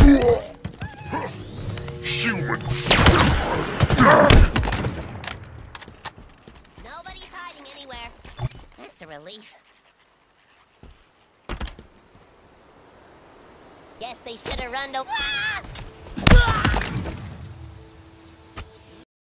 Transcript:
Human. Nobody's hiding anywhere. That's a relief. Guess they should have run to. Ah!